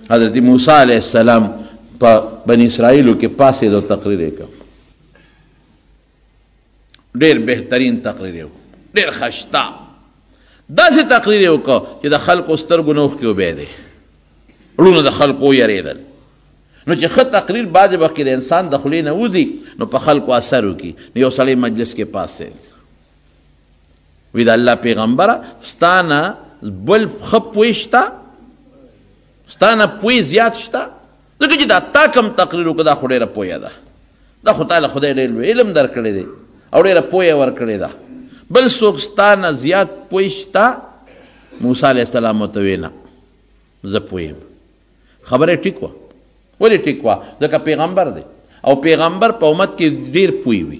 حضرت موسی علیہ السلام په بنی اسرائیلو کې پاسې دو تقریر یې کړ، ډېر بهترین تقریر یې وکړ، ډېر خشتا داسې تقریر یې وکړ چې د خلکو سترګو نه اوښکې وبهېدې، ړونه د خلکو ویرېدل. نو چې ښه تقریر بعضې وخت کې د انسان د خولې نه وځي نو په خلکو اثر وکړي. نو یو سړی مجلس کې پاسېد، وی د الله پیغمبره ستا نه بل ښه پوی شته، ستا نه پوی زیات شته، ځکه چې دا تا کوم تقریر وکړه دا خو ډېره پویه ده، دا خو تا له خدای ډېر لوی علم درکړی دی او ډېره پویه ورکړې ده. بل څوک ستا نه زیات پوی شته؟ موسی علیه السلام ورته ویې نه، زه پوی یم. خبره ټیک وه. ولې ټیک وه؟ ځکه پیغمبر دی او پیغمبر په امت کې ډېر پوی وي.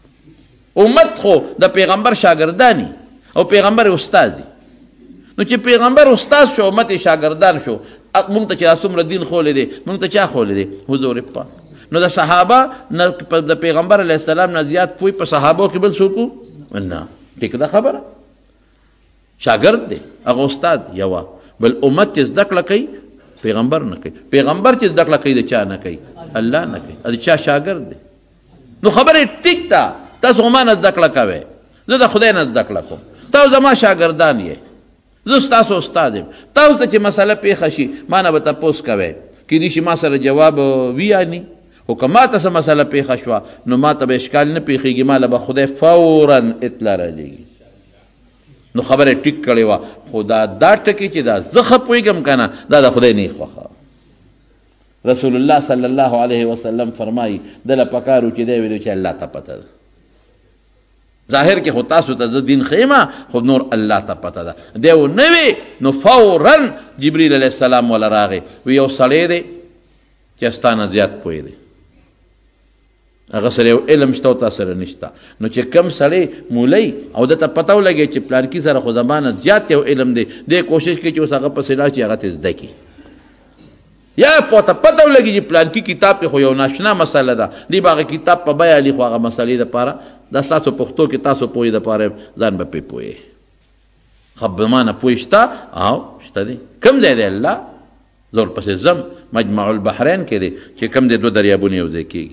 امت خو د پیغمبر شاګردانی او پیغمبر استاد دی. نو چې پیغمبر استاد شو امت شاګردان شو، مونږ ته چې څومره دین خولی دی مونږ ته چا خولی دی؟ حضور پاک. نو د صحابه د پیغمبر علیه السلام نه زیات پوی په صحابو کې بل څوک نه. ټیک ده خبره، شاګرد دی هغه استاد یوه. بل امت چې زده کړه کوي پیغمبر نه کوي، پیغمبر چې زده کړه کوي د چا نه کوي؟ الله نه کوي، د چا شاګرد دی. نو خبره ټیک ده، تاسو خو ما نه زده کړه کوئ، زه د خدای نه زده کړه کوم، تاسو زما شاګردان یې، زه ستاسو استاد یم. تاسو ته چې مسله پیښه شي ما نه به تپوس کوئ، کیدای شي ما سره جواب وي یا نه، خو که ما ته څه مسله پیښه شوه نو ما ته به اشکال نه پیښېږي، ما له به خدای فورا اطلاع رالیږي. نو خبره ټیک کړې وه، خو دا ټکي چې دا زه ښه پوهېږم که نه دا د خدای نه خوښه. رسول الله صلی الله علیه وسلم فرمایي دله پکار و چې دی ویلو چې الله ته پته ده. ظاهر کې خو تاسو ته زه دین ښیمه، خو نور الله ته پته ده. دی و نه وي نو فورا جبریل علیه السلام وله راغی، وی یو سړی دی چې ستا نه زیات پوهې دی، هغه سره یو علم شته او تا سره نشته. نو چې کم سړی مولی او دته پته ولګي چې پلانکي سره خو زما نه زیات یو علم دی، دی کوشش کوي چې اوس هغه پسې لاړ چې هغه ته زده کړي، یا پته ولګي چې پلانکي کتاب کې خو یو ناشنا مسله ده، دی به هغه کتاب په بیه علي خو هغه مسلې دپاره دا ستاسو پښتو کې تاسو پوهې دپاره ځان به پرې پوهې. خو زما نه پوه شته او شته دی. کوم ځای دی الله؟ زه ورپسې ځم، مجمع البحرین کې دی چې کوم دی دوه دریابونه یو ځای کېږي.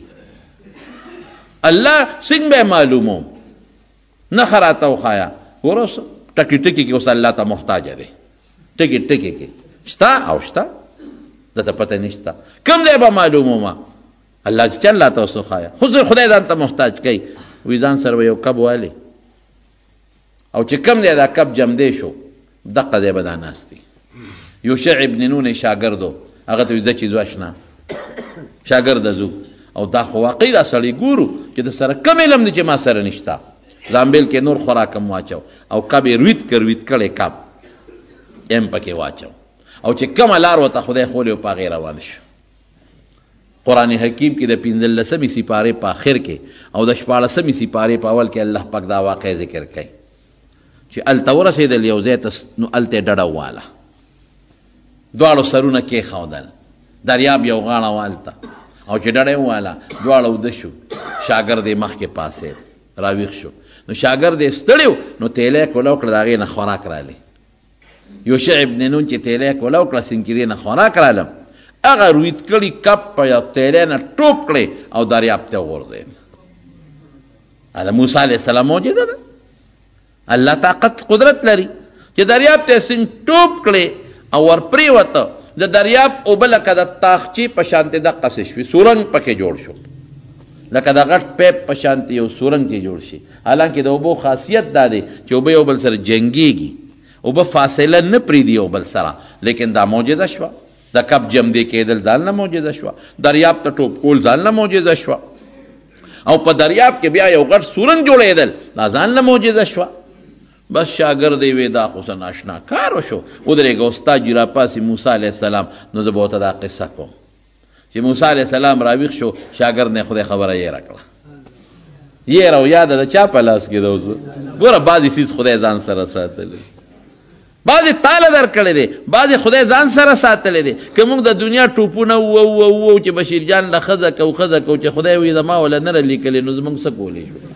الله څنګه به معلوموم؟ نښه راته وښایه. ګوره اوس ټکي ټکي کې اوس الله ته محتاجه دی، ټکي ټکي کې شته او شته دته پته نشته. کوم ځای به معلومومه؟ الله چې الله ته اوس وښایه. خو زه خدای ځان ته محتاج کوي، وی ځان سره به یو کب والي او چې کوم دی دا کب جمدی شو دقه دی به دا ناست دی. یوشع ابن نون شاګرد و، هغه ته وی ځه چې ځو اشنا شاګرده ځو، او دا خو واقعي دا سړی ګورو چې د سره کم علم دی چې ما سره نشته. زامبیل کې نور خوراکم واچو او کب یې رویت کړی کب یم پکې واچو، او چې کومه لار ورته خدای خولی و په هغې روان شو. قرآن حکیم کې د 15مې سپارې په آخر کې او د 14مې سپارې په اول کې الله پاک دا واقع ذکر کوي چې هلته ورسېدل یو ځای ته، نو هلته یې ډډه واله، دواړو سرونه کېښودل، دریاب یو غاړه والته، او چې ډډه یې وواله دواړه اوده شو، شاګرد یې مخکې پاسېد راویښ شو. نو شاګرد یې ستړی و نو تیلی یې کوله وکړه، د هغې نه خوراک رالی. یوشع ابن نون چې تیلی یې کوله وکړه سنکرې نه خوراک رالم، هغه رویت کړي کب په یو تیلی نه ټوپ کړی او دریاب ته وغورځېد. دا موسی علیه السلام معجزه ده. الله طاقت قدرت لري چې دریاب ته سنګ ټوپ کړی او ورپرېوته، د دریاب اوبه لکه د تاخچې په شانتې دقسې شوې، سورنګ پکې جوړ شو، لکه د غټ پیپ په شانتې یو سورنګ چې جوړ شي. حالانکې د اوبو خاصیت دا دی چې اوبه یو بل سره جنګېږي، اوبه فاصله نه پرېږدي یو بل سره. لیکن دا معجزه شوه، د کب جمدې کېدل ځان نه معجزه شوه، دریاب ته ټوپ کول ځان نه معجزه شوه، او په دریاب کې بیا یو غټ سورنګ جوړېدل دا ځان نه معجزه شوه. بس شاګرد یې وی دا خو څه ناشنا کار وشو، ودرېږه استاد جي راپاسې موسی علیه السلام. نو زه به ورته دا قصه کوم چې موسی علیه السلام راویښ شو، شاګرد نه خدای خبره یېره کړه. یېره او یاده د چا په لاس کې ده؟ اوس ګوره بعضې څیز خدای ځان سره ساتلی، بعضې تاله درکړی دی، بعضې خدای ځان سره ساتلی دی. که موږ د دنیا ټوپونه ووو چې بشیر جان له ښځه کو چې خدای وي زما وله نه لیکلی، نو زموږ څه کولی شو؟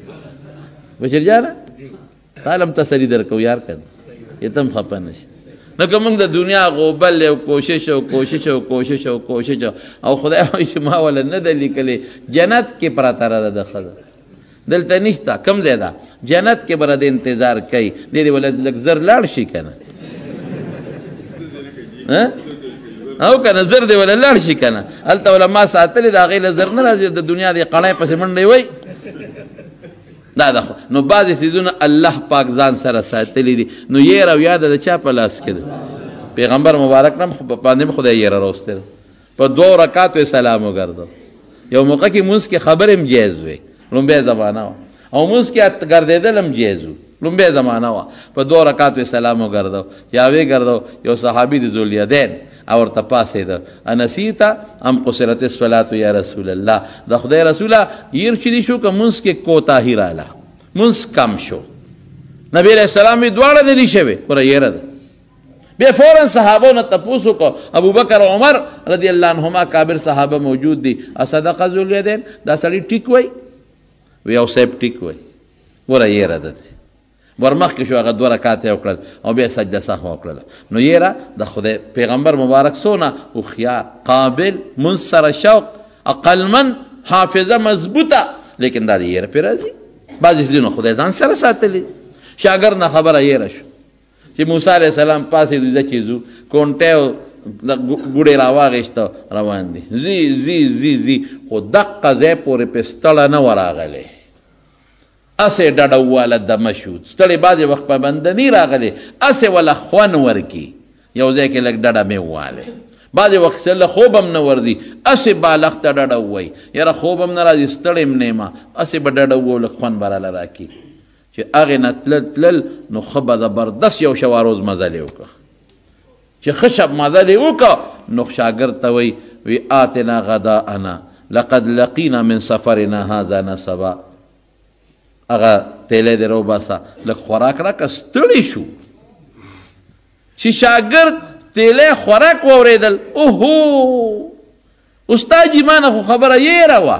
بشیر جانه تالم تسلی درکو یار کنه، یتم خپه نشي. نو که موږ د دنیا غوبل او کوشش او کوشش او کوشش او کوشش او خدای وایي چې ما ولا نه ده لیکلی جنت کې پراته ده د ښځه دلته نشته کم ځای ده جنت کې به د انتظار کوي دې دې ولا لږ زر لاړ شي که نه او که نه زر دې ولا لاړ شي که نه هلته ولا ما ساتلې د هغې له زر نه راځي د دنیا دې قڼی پسې منډې وی دا ده نو بعضې څیزونه الله پاک ځان سره ساتلی دي نو یېره او یاده د چا په لاس کې ده پیغمبر مبارک نه باندې مې خدای یېره راوستې ده په 2 رکاتو یې سلام وګرځو یو موقع کې مونځ کې خبرې هم جایز وې لومبۍ زمانه وه او مونځ کې ګرځېدل هم جایز وو لومبۍ زمانه وه په 2 رکاتو یې سلام وګرځو یا ویې ګرځو یو صحابي د ذواليدین او ورته پاسېده انسیته ام قصرت الصلاة یا رسول الله د خدای رسوله ير چې دي شو که مونځ کې کوتاهي راله مونځ کم شو نبی علیہ السلام یې دواړه نه دي شوې ګوره یېره ده بیا فوراً صحابو نه تپوس وکړو ابوبکر عمر رضی الله عنهما کابر صحابه موجود دي اصدق ذواليدین دا سړي ټیک وی وی او صاحب ټیک وی ګوره یېره ده ورمخکې شو هغه 2 رکعات یې وکړل او بیا سجده سهو وکړله نو یېره د خدای پیغمبر مبارک څونه هوښیار قابل مونځ سره شوق عقلمند حافظه مضبوطه لیکن دا د یېره پرې راځي بعضې څیزونه خدای ځان سره ساتلي شاګرد نه خبره یېره شو چې موسی علیه السلام پاسېدو زه چې ځو کونټۍ او ګوډې راواغېسته روان دي ځي ځي ځي ځي خو دقه ځای پورې پې ستړه نه وه راغلی اسې ډډه وواله دمه شو ستړی بعضې وخت پابندني راغلی اسې وله خوند ورکي یو ځای کې لږ ډډه مې ووالی بعضې وخت له خوب هم نه ورځي اسې بالغ ته ډډه ووایي یاره خوب هم نه راځي ستړی هم نه یم اسې به ډډه ووو لږ خوند به راله راکړي چې هغې نه تلل نو ښه به زبردست یو شوه روز مزل یې وکړه چې ښه شب مزل یې وکړه نو شاګرد ته وی آتنا غداءنا لقد لقینا من سفرنا هذا نصبا هغه تیلی دې راوباسه لږ خوراک راکړه ستړي شو چې شاګرد تیلی خوراک واورېدل اوهو استاد جي ما نه خو خبره یېره وه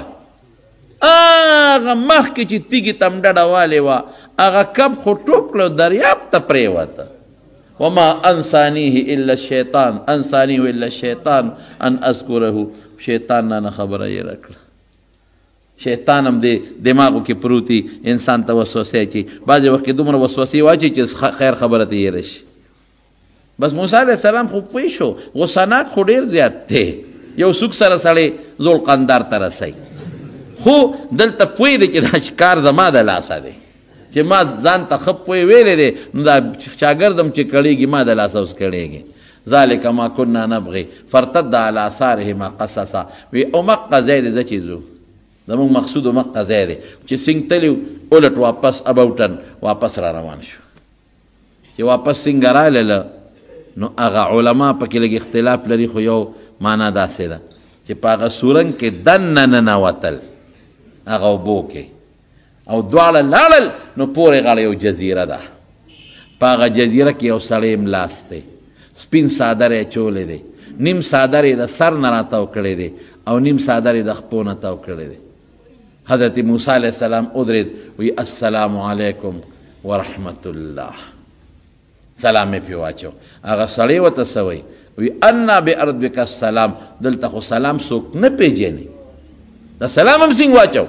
هغه مخکې چې تیږې ته م ډډه والې وه هغه کب خو ټوپ کړه دریاب ته پرېوته وما انسانیه الا الشیطان انسانیه الا الشیطان ان اذکره شیطان نه خبره یېره کړه شیطان هم د دماغو کې پروتي انسان ته وسوسې اچي بعضې وخت کې دومره وسوسې واچي چې خیر خبره ته یېره شي بس موسی علیه السلام خو پوه شو غصناک خو ډېر زیات دی یو څوک سره سړی ذوالقندار ته رسوي خو دلته پوه دی چې دا کار زما د لاسه دی چې ما ځان ته ښه پوه ویلی دی نو دا شاګرد هم چې کړېږي ما د لاسه اوس کړېږي ذلک ما کنا نبغي فرتد علی آثارهما قصصا وی او مقه ځای دی زه چې ځو زمونږ مقصود مقه ځای دی چې سنګ تلي اولټ واپس اباوټن واپس را روان شو چې واپس څنګه رالله نو هغه علما پکې لږ اختلاف لري خو یو معنا داسې ده چې په هغه سورنګ کې دننه ننوتل هغه اوبو کې او دواړه لاړل نو پورې غاړه یو جزیره ده په هغه جزیره کې یو سړی ملاست دی سپین څادر یې چولی دی نیم څادر یې د سر نه راتاو کړی دی او نیم څادر یې د خپو نه تاو کړی دی حضرت موسی علیه السلام ودرېد وی السلام علیکم ورحمت الله سلام یې پرې واچو هغه سړی ورته څه وایي وی انا بارضک السلام دلته خو سلام څوک نه پېژني دا سلام هم څنګه واچو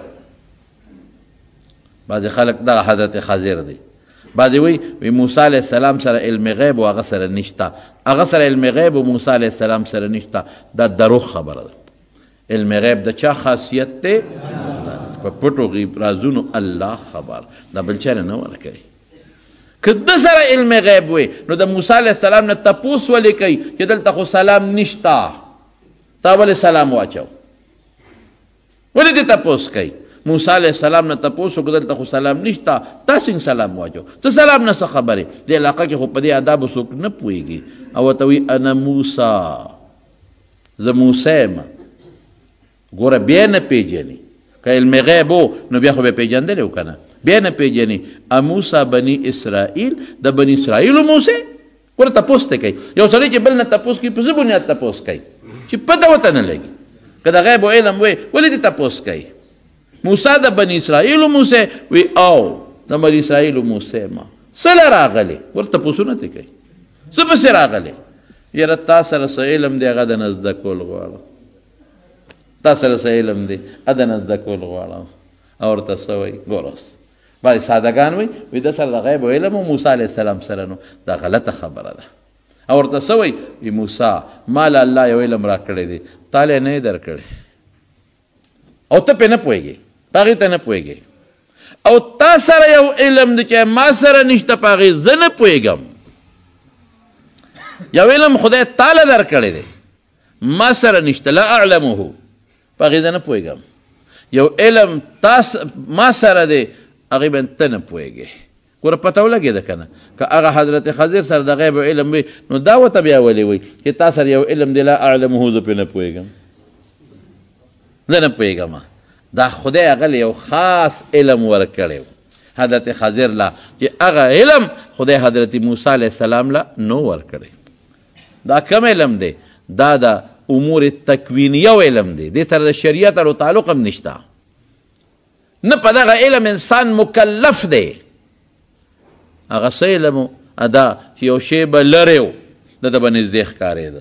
بعضې خلک دغه حضرت خضر دی بعضې وی موسی علیه السلام سره علم غیب و هغه سره نشته هغه سره علم غیب و موسی علیه السلام سره نشته دا دروغ خبره ده علم غیب د چا خاصیت دی په پټو غیب رازونو الله خبر دا بل چا نه ورکوي که ده سره علم غیب وي نو د موسی علیه السلام نه تپوس ولې کوي چې دلته خو سلام نشته تا ولې سلام واچو ولې دې تپوس کوي موسی علیه السلام نه تپوس وکړه دلته خو سلام نشته تا څنګه سلام واچو ته سلام نه څه خبرې دې علاقه کې خو په دې آدابو څوک نه پوهېږي او ورته وایي انا موسی زه موسی یم ګوره بیا نه پېژني که علم غیب و نو بیا خو به پېژندلی و که نه بیا نه پېژني اموسی بني اسرائیل د بني اسرائیلو موسی ګوره تپوس ته کوي یو سړی چې بل نه تپوس کوي په څه بنیاد تپوس کوي چې پته ورته نه لګي که د غیب و علم وی ولې دې تپوس کوي موسی د بني اسرائیلو موسی وی او د بني اسرائیلو موسی ما څه له راغلی ورته تپوسونه ترې کوي څه پسې راغلی؟ یاره تا سره څه علم دی هغه دنه زده کول غواړم، تا سره څه علم دی هغه دنه زده کول غواړم. او ورته څه وایي؟ ګوره اوس بعضې سادهګان وایي د سره د غیب علم و موسی علیه السلام سره نو دا غلطه خبره ده. او ورته څه وایي؟ وی موسی ما له الله یو علم را کړی دی تا له نه یې در کړی او ته پرې نه پوهېږې، په هغې ته نه پوهېږې. او تا سره یو علم دی چې ما سره نشته په هغې زه نه پوهېږم. یو علم خدای تعالی در کړی دی ما سره نشته، لا اعلمه، په هغې زه نه پوهېږم. یو علم ما سره دی هغې باندې ته نه پوهېږې. ګوره پته ولګېده که نه؟ که هغه حضرت خضر سره د غیب علم وي نو دا ورته بیا ولې وایي چې تا سره یو علم دی لا اعلمه زه پرې نه پوهېږم، زه نه پوهېږم. دا خدای هغه له یو خاص علم ورکړی و حضرت خضر له چې هغه علم خدای حضرت موسی علیه السلام له نو ورکړی. دا کم علم دی؟ دا د امور تکوینیه علم دی، دې سره د شریعت او تعلق هم نشته. نه په دغه علم انسان مکلف دی. هغه څه علم و؟ دا چې یو شی به لرې و ده ته به نږدې ښکارېده،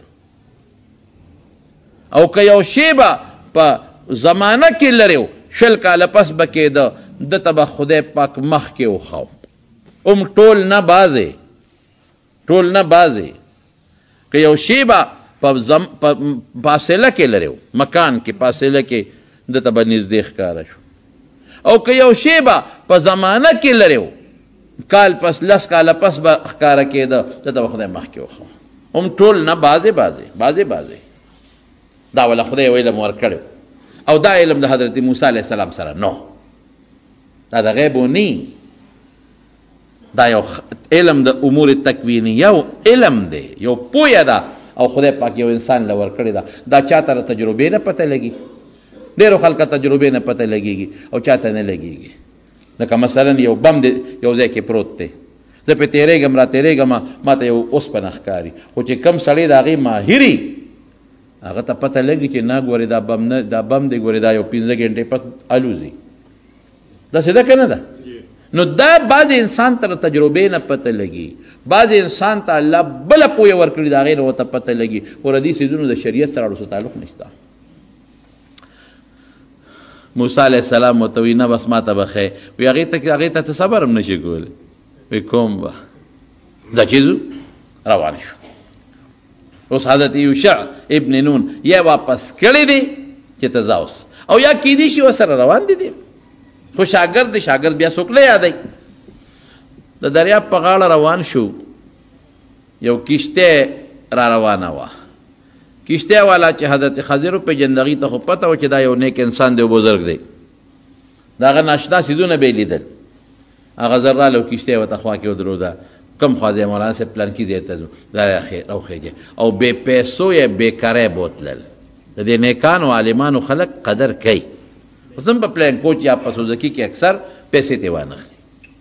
او که یو شی به په زمانه کې لرې و 20 کاله پس به کېده ده ته به خدای پاک مخکې وښو. ټول نه بعضې، ټول نه بعضې. که یو شی به په فاصله کې لرې و، مکان کې فاصله کې ده ته به نږدې ښکاره شو. او که یو شی به په زمانه کې لرې و، کال پس 10 کاله پس به ښکاره کېده ده ته به خدای مخکې وښو. ټول نه بعضې. دا ولا خدای یو علم ورکړی او دا علم د حضرت موسی علیه السلام سره نو، دا د غیبو نی، دا یو علم د امور تکوینیه علم دی، یو پویه ده او خدای پاک یو انسان له ورکړې ده. دا چاته له تجربې نه پته لګي، ډېرو خلکو تجربې نه پته لګېږي او چاته نه لګېږي. لکه مثلا یو بم دی یو ځای کې پروت دی، زه پې تېرېږم را تېرېږم ما ته یو اوسپنه ښکاري، خو چې کم سړی د هغې ماهري هغه ته پته لګي چې نه ګورې دا بم دی، ګورې دا یو 15 ګنټې پس الوزي. داسې ده که نه ده؟ نو دا بعض انسان ته تجربې نه پته لګي، بعض انسان ته الله بله پویه ورکړي د هغې نه ورته پته لګي. ګوره دې څیزونو د شریعت سره ورسره تعلق نشته. موسی علیه السلام ورته وایي نه بس ما ته بخی، وایي هغې ته صبر هم نشي کولی. وایي کوم به دا چیزو روان شو. اوس حضرت یوشع ابن نون یا واپس کړی دی چې ته ځه اوس، او یا کیدی شي ورسره روان دي خو شاګرد بیا څوک نه یادوي. د دریاب په غاړه روان شو، یو کشته را روانه وه. کشته والا چې حضرت خضر وپېژند هغې ته خو پته وه چې دا یو نیک انسان دی او بزرګ دی، د هغه ناشنا څیزونه به یې لیدل. هغه زر راله او کشته یې ورته خوا کې ودروده، کم خوا ځای مولانا صاحب پلانکي ځای ته ځو، دا راوخېږي. او بې پیسو یې بېکاری بوتلل. د دې نیکانو عالمانو خلک قدر کوي. اوس هم په پلانکوچ یا په سوزکي کې اکثر پیسې ترې وانخلي.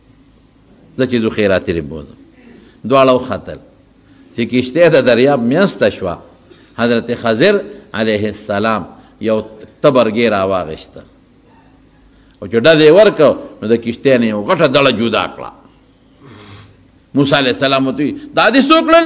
زه چې ځو خیرات یې بوځم. دواړه وختل چې کشتۍ د دریاب میسته شوه، حضرت خضر علیه السلام یو تبرګې راواغېسته او چې ډز یې ورکړ نو د کشتۍ نه یو غټه دړه جدا کړه. موسی علیه السلام ورته وایي دا دې څوک کړل؟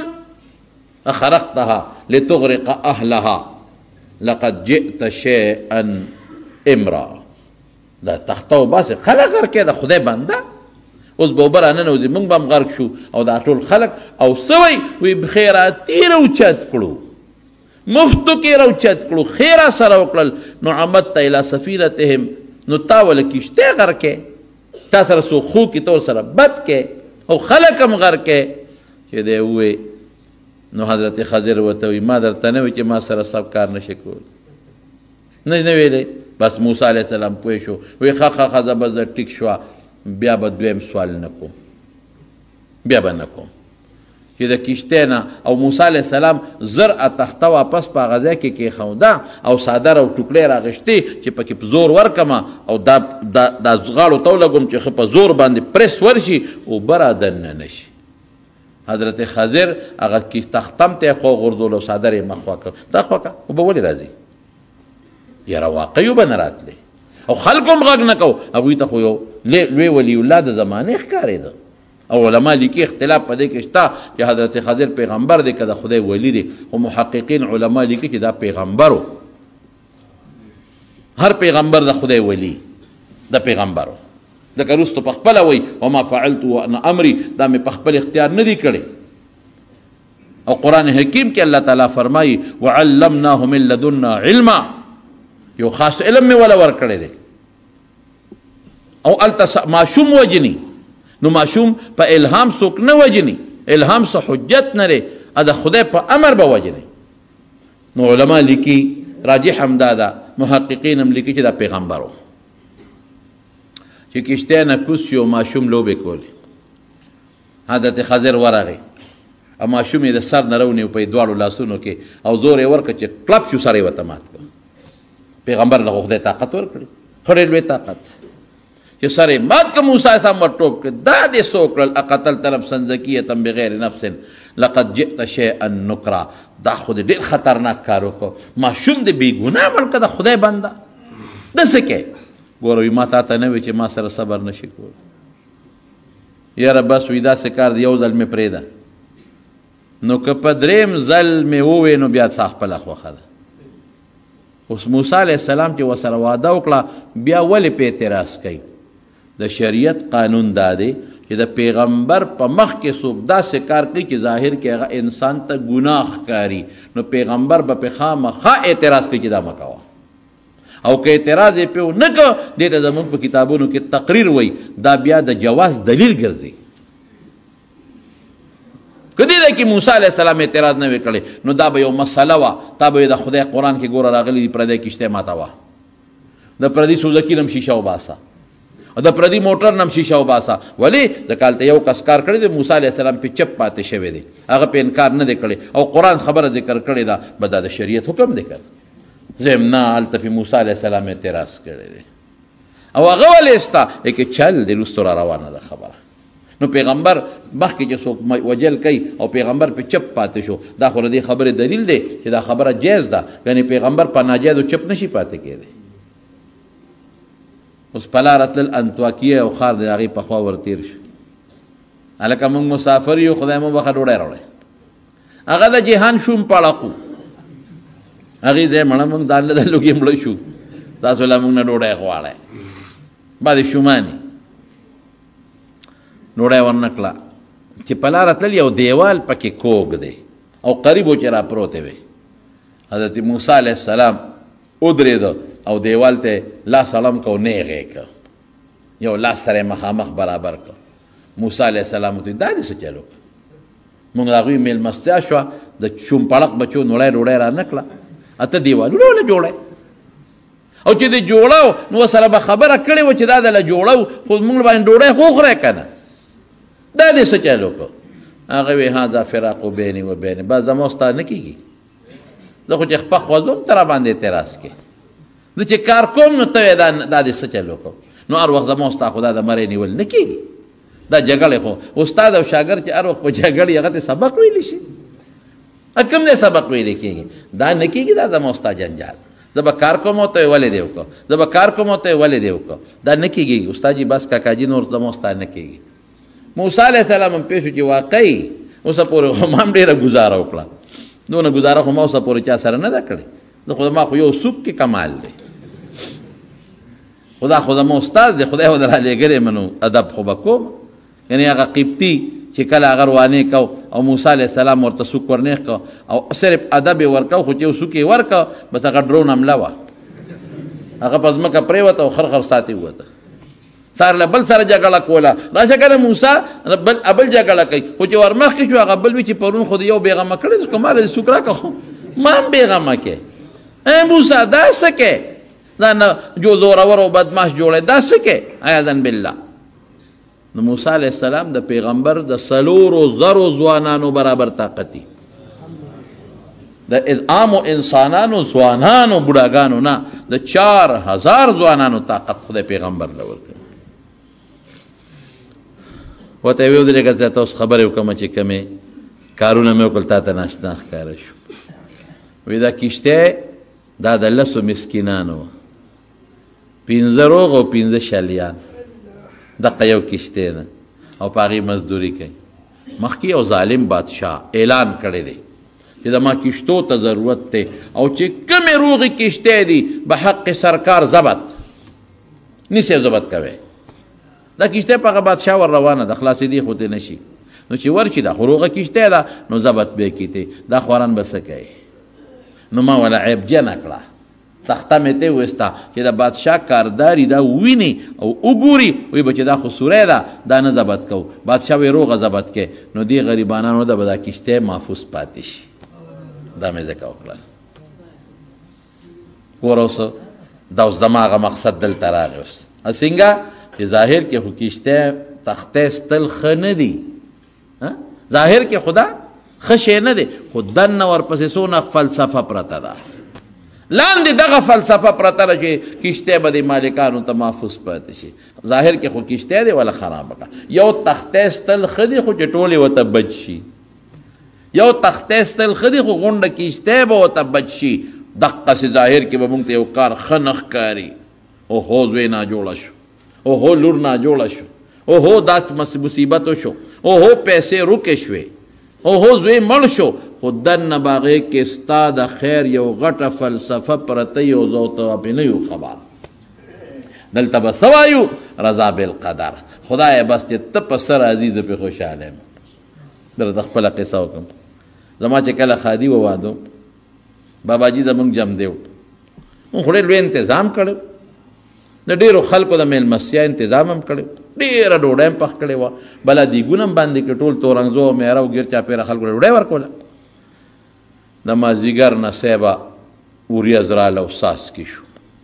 اخرقتها لتغرق اهلها لقد جئت شیئا امرا. دا تخته وباسې خلک غرقې د خدای بنده، اوس به اوبه راننوځي موږ به هم غرق شو او دا ټول خلک. او څه وایي؟ وایي خیراتي راوچت کړو، مفتو کې راوچت کړو، خیره سره وکړل. نو عمدت الی سفینتهم، نو تا وله کشتۍ غرقې، تا سره څوک خو کې ته ورسره بد کې او خلک هم غرقې. چې دی ووایي نو حضرت خضر ورته وایي ما درته نه وایي چې ما سره سب کار نشي کولی؟ نه ویلی. بس موسی علیه السلام پوه شو، وایي ښه زه به زه ټیک شوه، بیا به دویم سوال نه کوم، بیا به نه کوم. چې د کشتۍ نه او موسی علیه السلام زر تخته واپس په هغه ځای کې کېښوده او څادر او ټوکلې راغشتې چې پکې په زور ورکمه او دا غاړو ته ولګوم چې ښه په زور باندې پرس ورشي اوبه را دننه نشي. حضرت خضر هغه تختم ته یې خوا غورځول او څادر یې مخ خوا کړ. تا خوا کړه اوبه ولې راځي؟ یاره واقعي اوبه نه راتلې او خلکو هم غږ نه کو. هغوی ته خو یو لوی ولی الله د زمانې ښکارېده او علما لیکي اختلاف په دې کې شته چې حضرت خضر پیغمبر دی که د خدای ولی دی، خو محققین علما لیکي چې دا پیغمبرو، هر پیغمبر د خدای ولی د پیغمبرو. ځکه وروسته په خپله وایي وما فعلت وانا امري، دا مې په خپل اختیار نه دی کړی. او قرآن حکیم کې الله تعالی فرمایي وعلمناه من لدنا علما، یو خاص علم مې ولا ورکړی دی. او الته ماشوم وجني، نو ماشوم په الهام څوک نه وجني، الهام څه حجت نه لري، د خدای په امر به وجني. نو علما لیکي راجح هم دا ده، محققین هم لیکي چې دا پیغمبرو چې کشته نه کوز شو ماشوم لوبې کولې. حضرت خضر ورغی او ماشوم یې د سر نه رونیو په دواړو لاسونو کې او زور یې ورکړ چې کلپ شو، سر یې ورته مات کړ. پیغمبر له خدای طاقت ورکړي، خورې لوی طاقت چې سر یې مات کړ. موسی علیه السلام ورټوپ کړ، دا دې څه وکړل؟ اقتلت نفسا زکیة بغیر نفس لقد جئت شیئا نکرا. دا خو دې ډېر خطرناک کار وکړو. ماشوم دې بې ګناه مړ کړه، د خدای بنده داسې کوې. ګوره ما تا ته نه وي چې ما سره صبر نشي کولی. یاره بس وي داسې کار دی، یو ځل مې پرېږده، نو که په درېیم ځل مې ووې نو بیا څه خپله خوښه ده. اوس موسی علیه السلام چې ورسره واده وکړه، بیا ولې په اعتراض کوي؟ د شریعت قانون دا دی چې د پیغمبر په مخ کې څوک داسې کار کوي چې ظاهر کې هغه انسان ته ګناه ښکاري، نو پیغمبر به پې خامخا اعتراض کوي چې دا مه کوه. او که اعتراض یې پې ونه کړه، دې ته زموږ په کتابونو کې تقریر وایي، دا بیا د جواز دلیل ګرځي. که دې ځای کې موسی علیه السلام اعتراض نه وی کړی، نو دا به یو مسله وه، تا به د خدای قرآن کې ګوره راغلي دي پردی کشتۍ ماتوه، د پردي سوزکي نم شیشه وباسه، او د پردي موټر نم شیشه وباسه. ولې؟ ځکه هلته یو کس کار کړی دی، موسی علیه السلام پې چپ پاتې شوی دی، هغه پې انکار نه دی کړی، او قرآن خبره ذکر کړې ده، به دا د شریعت حکم دی که زم نه؟ هلته پې موسی علیه السلام اعتراض کړی دی، او هغه ولې ستا کې چل دی، وروستو را روانه ده خبره. نو پیغمبر مخکې چې څوک وجل کوي او پیغمبر په چپ پاتې شو، دا خو د دې خبرې دلیل دی چې دا خبره جایز ده. یعنې پیغمبر په ناجایزو چپ نشي پاتې کېدی. اوس په لاره تلل انطاکیه او ښار د هغې په خوا ورتېر شو. هلکه موږ مسافر یو، خدای مو بخښه ډوډۍ راوړی. هغه د جهان شوم پړقو، هغې ځای مړه موږ دا د لوګي مړه شو، تاسو له موږ نه ډوډۍ غواړئ. بعد شومانې ډوډۍ ورنه کړه چې په لاره تلل یو دیوال پکې کوږ دی او قریب و چې را پروتې وی. حضرت موسی علیه السلام ودرېده او دیوال ته لاس اړم کو، نیغ یې کړ، یو لاس سره یې مخامخ برابر کړ. موسی علیه السلام ورته دا دې څه چل وکړ؟ موږ د هغوی مېلمستیا شوه، د چومپړق بچو نوړی ډوډۍ را نه کړه، اته دیوالونه له جوړی، او چې دې جوړو نو ورسره به خبره کړې وه چې دا دله جوړو، خو موږ باندې ډوډۍ خو خورئ که نه؟ دا دې څه چل وکړو؟ هغه وی هذا فراق بیني و بیني، بس زما ستا نه کېږي، زه خو چې خپه خوځوم ته را باندې اعتراض کې، زه چې کار کوم نو ته دا دې څه چل وکړو؟ نو هر وخت زما ستا خو دا د مرۍ نیول نه کېږي، دا جګړې خو استاد او شاګرد چې هر وخت په جګړې هغه ته سبق ویلی شي، کوم دی سبق ویلی کېږي؟ دا نه کېږي، دا زما ستا جنجال. زه به کار کوم او ته یې ولې دې وکړو، زه به کار کوم او ته یې ولې دې وکړو، دا نه کېږي استاد جي، بس کاکاجي نور زما ستا نه کېږي. موسی علیه السلام هم پوه شو چې واقعي اوسه پورې خو ما هم ډېره ګزاره وکړه، دونه ګزاره خو ما اوسه پورې چا سره نه ده کړې، زه خو زما خو یو سوک کې کمال دی، خدا خو زما استاد دی، خدای خو در رالیږلی منو ادب خو به کوم. یعنې هغه قبطي چې کله هغه روانې کو او موسی علیه السلام ورته سوک ورنیغ کو او صرف ادب یې ورکو، خو چې یو سوک یې ورکو بس هغه ډرون حمله وه، هغه په ځمکه پرېوته او خرخر ساتې ووته، سار له بل سره جګړه کوله. راشه کنه موسی بل جګړه کوي، خو چې ورمخکې شو هغه بل وي چې پرون خو د یو بېغمه کړی دی، ماله دې سوک راکړه، خو ما هم بېغمه کې. ای موسی دا څه کې؟ دا نه جو زورور او بدماش جوړی، دا څه کې؟ عیاذا بالله. نو موسی علیه السلام د پیغمبر د 4,000 ځوانانو برابر طاقت دی، د عامو انسانانو ځوانانو بوډاګانو نه، د 4,000 ځوانانو طاقت خدای پیغمبر له ورکړ. ورته یې ویل لکه زه ته اوس خبرې وکړم چې کومې کارونه مې وکړل تا ته ناشنا ښکاره شو. وایي دا کښتۍ دا د 10 مسکینانو وه، 15 روغ او 15 شلیان، دقه یو کښتۍ ده. او په هغې مزدوري کوي. مخکې یو ظالم بادشاه اعلان کړی دی چې زما کشتو ته ضرورت دی او چې کومې روغې کشتۍ دي به حق سرکار ضبط نیسئ ضبط کوئ. دا کشتۍ په هغه بادشاه ور روانه ده، خلاصېدی خو ترې نه شي. نو چې ورشي دا خو روغه کشتۍ ده نو ضبط به یې کیتې. دا خواران به څه کوي؟ نو ما ولا عیبجنه کړه، تخته مې ته وسته چې د بادشاه کارداري دا وویني او وګوري، وایي به چې دا خو سوری ده دا نه ضبط کوو. بادشاه وایي روغه ضبط کوي. نو دې غریبانانو ده به دا کشتۍ محفوظ پاتې شي. دا مې ځکه وکړل. ګوره اوس دا اوس زما هغه مقصد دلته راغی. اوس څنګه چې ظاهر کې خو کشتۍ تختې ستل ښه نه دي، ظاهر کې خدا ښه شی نه دی، خو دننه ورپسې څونه فلسفه پرته ده. لاندې دغه فلسفه پرته ده چې کشتۍ به د مالکانو ته محفوظ پاتې شي. ظاهر کې خو کشتۍ دی ولا خرابه کړه. یو تختې ستل ښه دي خو چې ټولې ورته بچ شي، یو تختې ستل ښه دي خو غونډه کشتۍ به ورته بچ شي. دقسې ظاهر کې به موږ ته یو کار ښه نه ښکاري. اوهو زوی ناجوړه شو، اوهو لور ناجوړه شو، اوهو دا مصیبت وشو، اوهو پیسې روکې شوې، اوهو زوی مړ شو. خو دننه به هغې کې ستا د خیر یو غټه فلسفه پرته یو زه ورته پرې نه یو خبر. دلته به څه وایو؟ رضا بالقدر. خدایه بس چې ته په څه راضي زه پرې خوشحاله یم. دله د خپله قصه وکړم. زما چې کله خادي و واده باباجي زمونږ جم دی، مونږ خو ډېر لوی انتظام کړی، د ډېرو خلکو د میلمستیا انتظام هم کړی، ډېره ډوډۍ هم پخ کړې وه، بله دیګونه هم باندې کړي، ټول تورنګزو او میره او ګیر چاپېره خلکو له ډوډۍ ورکوله. د مازدیګر نه صیبه وریځ راله او څاڅکي شو.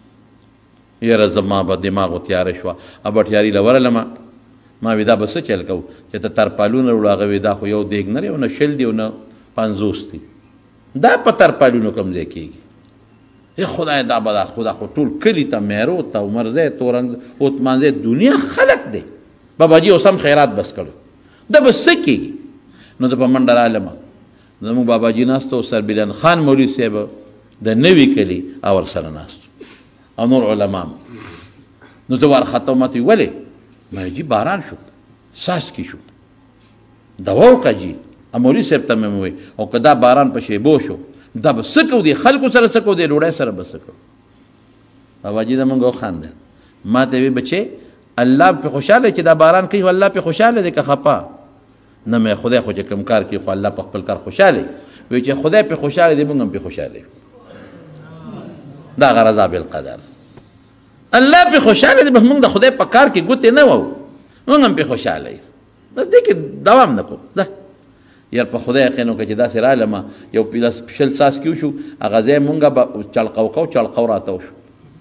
یاره زما به دماغ تیاره شوه. بټیاري له ورغلمه، ما وی دا به څه چل کوو چې ته ترپالونه وړو. هغه وی دا خو یو دیګ نه دی، نه 20 دی او نه 50 دی، دا په ترپالونو کوم ځای کېږي؟ خدای دا به دا خدا خو ټول کلي ته میرو ته عمرځی تورنګ اوتمانځی دنیا خلق دی. باباجي اوس هم خیرات بس کړو، دا به څه کېږي؟ نو زه په منډه رالمه، زموږ باباجي ناست و، سربیلن خان مولوي صاحب د نوي کلي او ورسره ناست او نور علما. نو زه وارخطه ما ته ولې؟ ما جي باران شو، څاڅکي شو، دوا وکړه جي. مولوي صاحب ته مې وویل او که دا باران په شیبو شو دا به څه کوو؟ دې خلکو سره څه کوو؟ دې ډوډۍ سره به څه کوو؟ باباجي زمونږ وخندل. ما ته وی بچې الله پې خوشحاله چې دا باران کوي، الله پې خوشحاله دی که خفه؟ نه مې خدای خو چې کوم کار کوي خو الله په خپل کار خوشحاله وي. چې خدای پې خوشحاله دی موږ هم پې خوشحاله یو. دا هغه رضا بالقدر. الله پې خوشحاله دی بس موږ د خدای په کار کې ګوتې نه وو، موږ هم پې خوشحاله یو. بس دې کې دوام نه کوو. یار په خدای یقین وکړه چې داسې رالمه یو 20 څاڅکي وشو، هغه ځای مونږ به چړقو کوو، چړقو راته وشو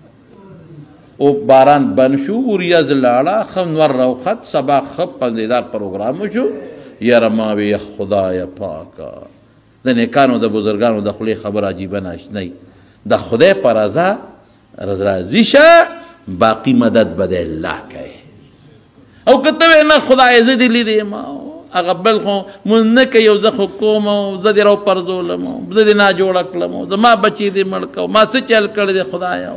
او باران بند شو، وریځ لاړه، ښه نور راوخت، سبا ښه پندیدار پروګرام وشو. یاره ما وی خدایه پاکه د نیکانو د بزرګانو د خولې خبر عجیبه ناشنی. د خدای په رضا راضي شه، باقي مدد به د الله کوي. او که ته وایې نه خدایه زه دې لیدې یم هغه بل خو مونږ نه کوي او زه خو کوم او زه دې راوپرځولم او زه دې ناجوړه کړم او زما بچي دې مړ کړ، ما څه چل کړی دی خدایه.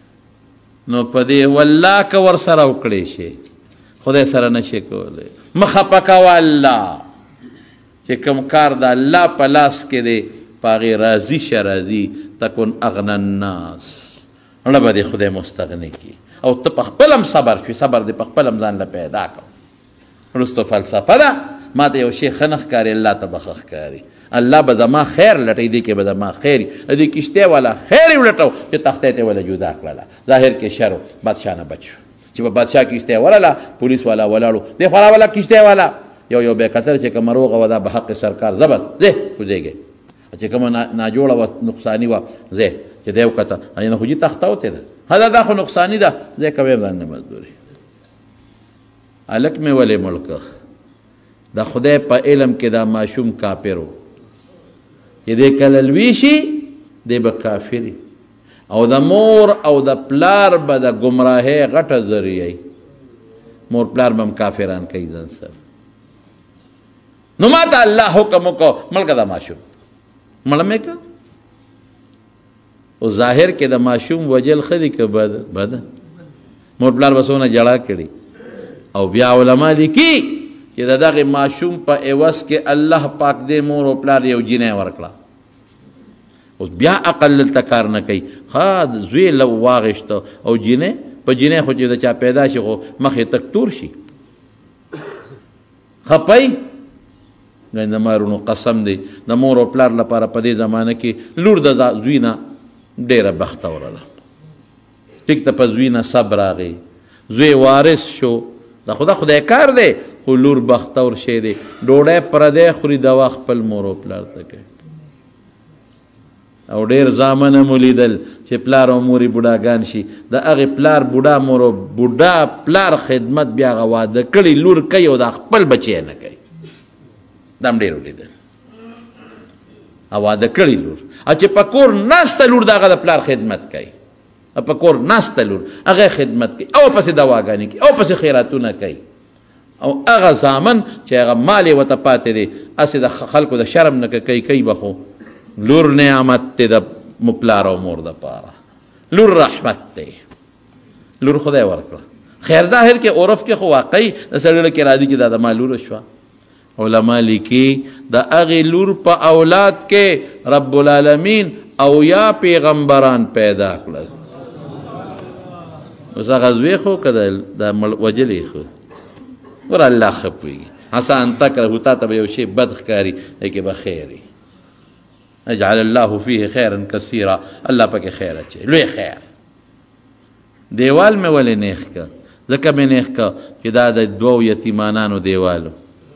نو په دې والله که ورسره وکړی شي خدای سره نه شي کولی. مه خفه کوه الله چې کوم کار د الله په لاس کې دی په هغې راضي شه. راضي تکن اغنى الناس، اړه به دې خدای مستغني کړي او ته په خپل هم صبر شوي، صبر دې په خپل هم ځان له پیدا کړه. وروسته فلسفه ده، ما ته یو شی ښه نه ښکاري، الله ته به ښه ښکاري. الله به زما خیر لټوي، دې کې به زما خیر دې کشتۍ والا خیر یې ولټو چې تختې ته وله جدا کړله. ظاهر کې شر بادشاه نه بچ شو چې په بادشاه کشتۍ ورله، پولیس والا ولاړو، دې خو راوله کشتۍ والا یو به کتل چې کومه روغه وه دا به حق سرکار ضبط ځې کوزېږې، چې کومه ناجوړه وه نقصاني وه ځې چې دی وکته نه خو جي تخته وتې ده دا خو نقصاني ده ځې کوې ځان نه مزدوري. هلک مې ولې مړ د خدای په علم کې دا ماشوم کافر و چې دی کله لوی شي دی به کافر او د مور او د پلار به د ګمراهۍ غټه ذریعه مور پلار به هم کافران کوي ځان سره. نو ما ته الله حکم وکړو مړ که دا ماشوم، مړه مې که. او ظاهر کې د ماشوم وجل ښه دي که بده؟ مور پلار به څونه جړا کړي. او بیا علما لیکي چې د دغه ماشوم په عوض کې الله پاک دې مور او پلار یو جینۍ ورکړه، اوس بیا عقل دلته کار نه کوي. ښه زوی له واغېشته او جینۍ په جینۍ خو چې د چا پیدا شي خو مخې تک تور شي، خپئ. د مارونو قسم دی د مور او پلار لپاره په دې زمانه کې لور د زوی نه ډېره بختوره ده. ټیک ته په زوی نه سب راغی، زوی وارث شو، دا خدای کار دی، خو لور بختور شی دی. ډوډۍ پردی خوري، دوا خپل مور او پلار ته کوي. او ډېر زامنه مو لیدل چې پلار او مور یې بوډاګان شي، د هغې پلار بوډا مور او بوډا پلار خدمت بیا هغه واده کړي لور کوي او دا خپل بچی نه کوي. دا هم ډېر ولیدل، او واده کړي لور، او چې په کور ناسته لور د هغه د پلار خدمت کوي، په کور ناسته لور هغه خدمت کوي او پسې دواګانې کوي او پسې خیراتونه کوي. او هغه زامن چې هغه مال یې ورته پاتې دی هسې د خلکو د شرم نه کوي به خو لور نعمت دی د پلار او مور دپاره. لور رحمت دی، لور خدای ورکړه. خیر ظاهر کې عرف کې خو واقعي د سړي کې راځي چې دا د ما لور شوه. علما لیکي د هغې لور په اولاد کې رب العالمین او یا پیغمبران پیدا کړل. اوس هغه زوی خو که د وجلې خو ور الله ښه پوهېږي. عسى ان تکرهوا، تا ته به یو شی بد ښکاري لیکن به خیر وي. اجعل الله فيه خیرا کثیرا، الله پکې خیر اچوي، لوی خیر. دیوال مې ولې نیخ که؟ ځکه مې نیخ که چې دا د دوو یتیمانانو دیوالو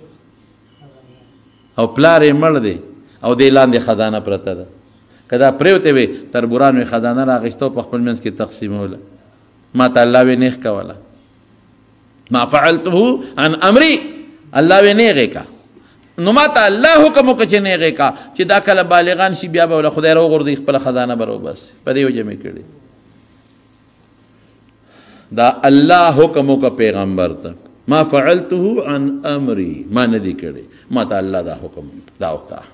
او پلار یې مړ دی او دې لاندې خزانه پرته ده. که دا پرېوتې وې تربورانو یې خزانه راغېسته په خپل منځ کې تقسیموله، ما ته الله وې نیخ کوله. ما فعلته عن امري، الله وې نیغې کا. نو ما ته الله حکم وکړه چې نیغې کا چې دا کله بالغان شي بیا به وله خدای راوغورځوي خپله خزانه به راوباسي. په دې وجه مې کړي. دا الله حکم وکړه پیغمبر ته، ما فعلته عن امري، ما نه دي کړی، ما ته الله دا حکم دا وکړه.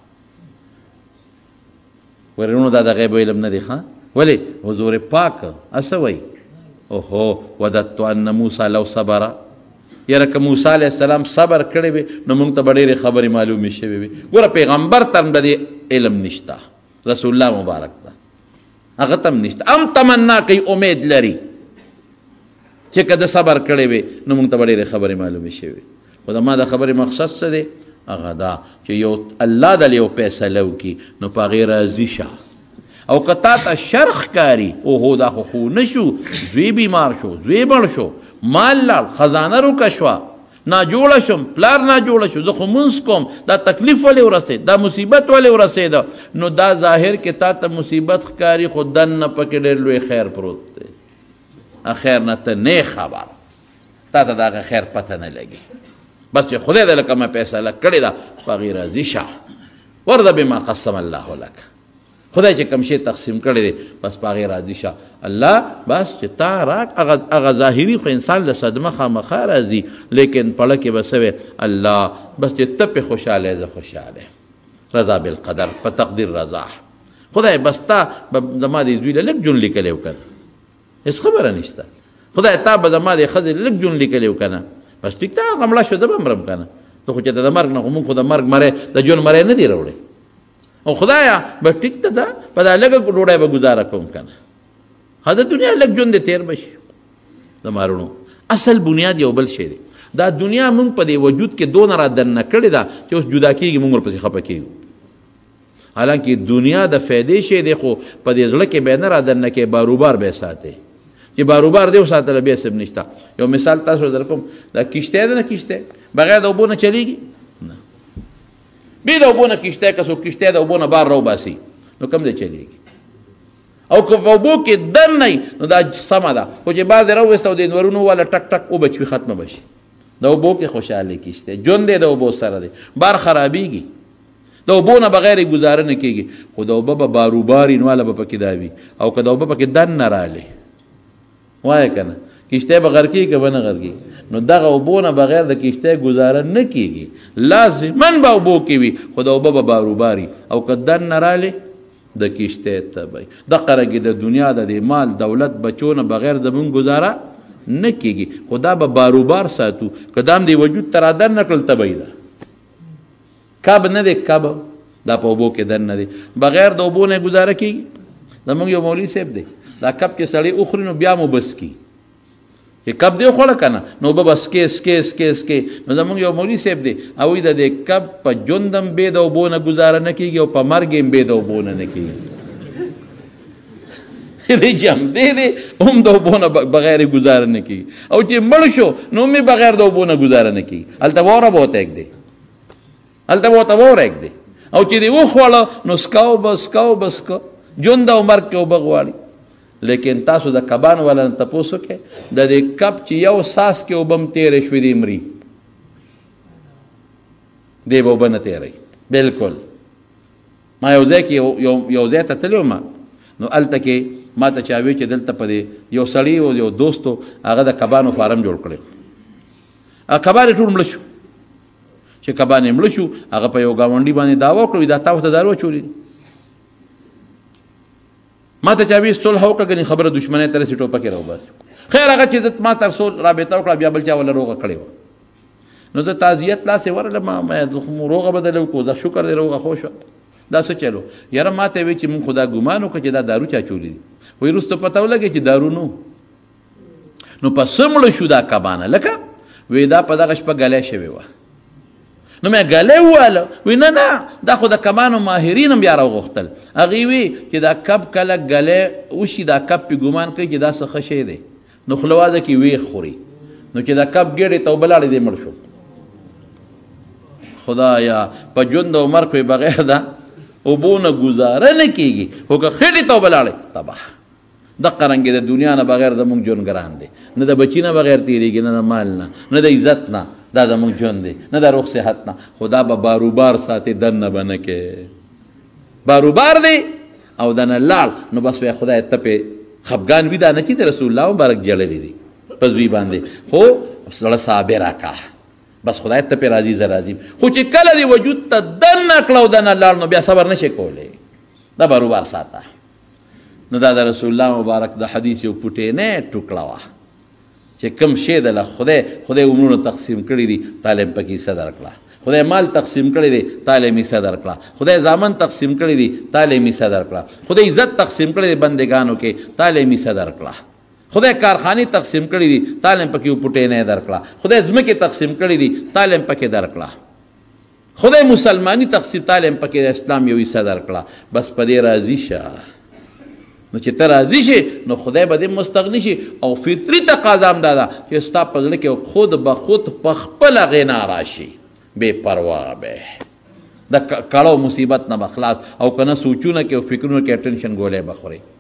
ورنو دا د غیب علم نه دی ښه. ولې حضور پاک اسه وایي اوهو وددت ان موسی لو صبر، یاره که موسی علیه السلام صبر کړی وي نو موږ ته به ډېرې خبرې معلومې شوې وي. ګوره پیغمبر ته هم د دې علم نشته، رسول الله مبارک ته هغه ته هم نشته. هم تمنا کوي، امید لري چې که د صبر کړی وي نو موږ ته به ډېرې خبرې معلومې شوې. خو د ما د خبرې مقصد څه دی؟ هغه دا چې یو الله دلې یو فیصله وکړي نو په هغې راضي شه. او که تا ته شر ښکاري اوهو دا خو نه شو، زوی بیمار شو، زوی مړ شو، مال لاړ، خزانه روکه شوه، ناجوړه شم، پلار ناجوړه شو، زه خو مونځ کوم، دا تکلیف ولې ورسېد، دا مصیبت ولې ورسېده، نو دا ظاهر کې تا ته مصیبت ښکاري خو دننه پکې ډېر لوی خیر پروت دی. خیر نه ته نه خبر، تا ته د هغه خیر پته نه لګي. بس چې خدای دې لکه ما فیصله کړې ده په هغې راضي شه. ورده بما قسم الله لک، خدای چې کوم شی تقسیم کړی دی بس په هغې راضي شه. الله بس چې تا راک هغه ظاهري خو انسان له صدمه خامخا راځي، لیکن پړه کې به څه وی الله بس چې ته پې خوشحاله زه خوشحاله. رضا بالقدر، په تقدیر رضا. خدای بس تا زما دې زوی له لږ جون لیکلی و که نه، هېڅ خبره نشته. خدای تا به زما دې ښځې لږ جون لیکلی و که نه، بس ټیک ته هغه مړه شوه زه به مرم که نه. ته خو چې د مرګ نه خو مونږ خو د مرګ مری د ژوند مری نه دی راوړی. او خدایا به ټیک ته ده په دا لږه ډوډۍ به ګزاره کوم که نه، ها د دنیا لږ ژوند دې تېر به شي. د مارونو اصل بنیاد یو بل شی دی. دا دنیا مونږ په دې وجود کې دونه را دننه کړې ده چې اوس جدا کېږي مونږ ورپسې خفه کېږو. حالانکه دنیا د فایدې شی دی خو په دې زړه کې به نه را دننه کې، باروبار به یې ساتئ چې باروبار دی وساتله بیا سب نشته. یو مثال تاسو در کوم، دا کشتی ده نه، کشتی بغیر د اوبو نه چلیږي نه، بې د اوبو نه کشتی که څوک کشتی د اوبو نه بار راوباسي نو کوم ځای چلیږي. او که په اوبو کې دن نه نو دا سمه ده، خو چې بار دې راوویسته او د انورونو والا ټک ټک وبچوي ختمه به شي. د اوبو کې خوشحالي کشتی، ژوند دی د اوبو سره دی، بار خرابېږي، د اوبو نه بغیر یې ګزاره نه کېږي. خو د اوبه به باروبار وي نو والا به پکې دا وي، او که د اوبه پکې دن نه رالی وایه که نه کشتی به غرقېږي که به نه غرقېږي. نو دغه اوبو نه بغیر د کشتی ګزاره نه کېږي، لازماً به اوبو کې وي، خو د اوبه به باروباري، او که دن نه رالی د کشتی تبی. دقه رنګې د دنیا د دې مال دولت بچو نه بغیر زمونږ ګزاره نه کېږي، خو دا به باروبار ساتو. که دا هم د وجود ته را دننه کړل تبی ده. کب نه دی، کب دا په اوبو کې دننه دی، بغیر د اوبو نه ګزاره کېږي. زمونږ یو مولوي صاحب دی، دا کب چې سړی وخوري نو بیا مو بس کی چې کب دی وخوړه که نه نو به بس کې. نو زمونږ یو مولوي صاحب دی، هغوی د دې کب په ژوند هم بې د اوبو نه ګزاره نه کېږي او په مرګ هم بې د اوبو نه کېږي. دی چې هم دی هم د اوبو نه بغیر ګزاره نه کېږي، او چې مړ شو نو هم بغیر د اوبو نه ګزاره نه کېږي. هلته واوره به ورته ایږدي، هلته به ورته واوره ایږدي، او چې دی وخوړه نو سکاو به سکه ژوند او مرګ کې اوبه غواړي. لیکن تاسو د کبانو والا نه تپوس وکړئ، د دې کب چې یو ساس کې اوبه هم تېرې شوې دي مري، دی به اوبه نه تېروي بلکل. ما یو ځای کې یو ځای ته تللی وم، نو هلته کې ما ته چا وی چې دلته په دې یو سړي او یو دوستو هغه د کبانو فارم جوړ کړی. کبان یې ټول مړه شو. چې کبان یې مړه شو، هغه په یو ګاونډي باندې دعوه وکړه، دا تا ورته دارو اچولي دي. ما ته چا وی صلح وکړه، ګنې خبره دشمنۍ ته رسي ټوپکې راوباسي. خیر هغه چې ما تر څو رابطه وکړه، بیا بل چا ولا روغه کړې وه. نو زه تعزیت لاسې ورغلم، روغه بدله وکړو، دا شکر دی روغه خو شوه. دا څه چلو یاره ما ته وی چې مونږ خو دا ګمان وکړه چې دا دارو چا چولی دي. وایي وروسته پته ولګې چې دارو نو په څه مړه شو دا کبانه. لکه وی دا په دغه شپه ګلی شوې وه. نو مې ګلی وواله، وی نه دا خو د کبانو ماهرین هم بیا راوغوښتل. هغې وی چې دا کب کله ګلی وشي، دا کب پې ګمان کوي چې دا څه ښه شی دی، نو خوله واده کې ویښ خوري. نو چې دا کب ګېډې ته وبلاړې دی مړ شو. خدایا په ژوند او مرګ پې بغیر دا اوبو نه ګزاره نه کېږي، خو که خېټې ته وبلاړې تباه. دقه رنګې د دنیا نه بغیر زموږ ژوند ګران دی، نه د بچي نه بغیر تېرېږي، نه د مال نه د عزت نه، دا زموږ ژوند دی، نه د روغ صحت نه. خدا به باروبار ساتي، دننه به نه کې باروبار دی او دننه لاړ نو بس وایي خدای ته پې خفګان وي. دا نه چې د رسول الله مبارک جړلې دي په زوی باندې، خو زړه صابره کا، بس خدای ته پې راضي زه راضي. خو چې کله دې وجود ته دننه کړه او دننه لاړ نو بیا صبر نشي کولی. دا باروبار ساته. نو دا د رسول الله مبارک د حدیث یو پټینه ټوکړه وه چې کوم شی دله خدای عمرونه تقسیم کړي دي، تعالی هم پکې حصه درکړه. خدای مال تقسیم کړی دی، تعالی هم حصه درکړه. خدای زامن تقسیم کړی دی، تعالی هم حصه درکړه. خدای عزت تقسیم کړی دی بندګانو کې، تعالی هم حصه درکړه. خدای کارخانې تقسیم کړی دي، تعالی هم پکې یو پټینه درکړه. خدای ځمکې تقسیم کړی دي، تعالی هم پکې درکړه. خدای مسلمانی تقسیم، تعالی هم پکې د اسلام یو حصه درکړه. بس په دې راضي شه. نو چې ته راضي شي نو خدای به دې مستغني شي. او فطري تقاضا هم دا ده چې ستا په زړه کې خود به خود په خپله غنا راشي، بې پروا به د کړو مصیبت نه به خلاص، او که نه سوچونه کې او فکرونه کې ټینشن ګولۍ به خورې.